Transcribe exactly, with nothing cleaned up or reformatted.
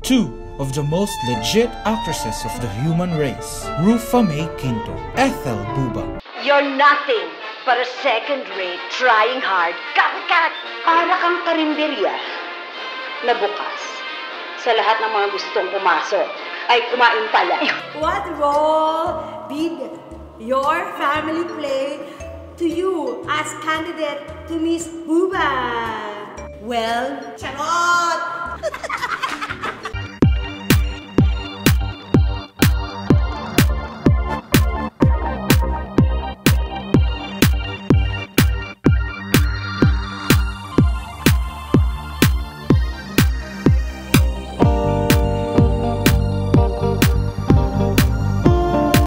two of the most legit actresses of the human race, Rufa Mae Quinto, Ethel Booba. You're nothing but a second-rate, trying hard, kat-kat, para kang karinderya na bukas sa lahat ng mga gustong pumasok ay kumain pala. What role did your family play to you as candidate to Miss Booba? Well, charot!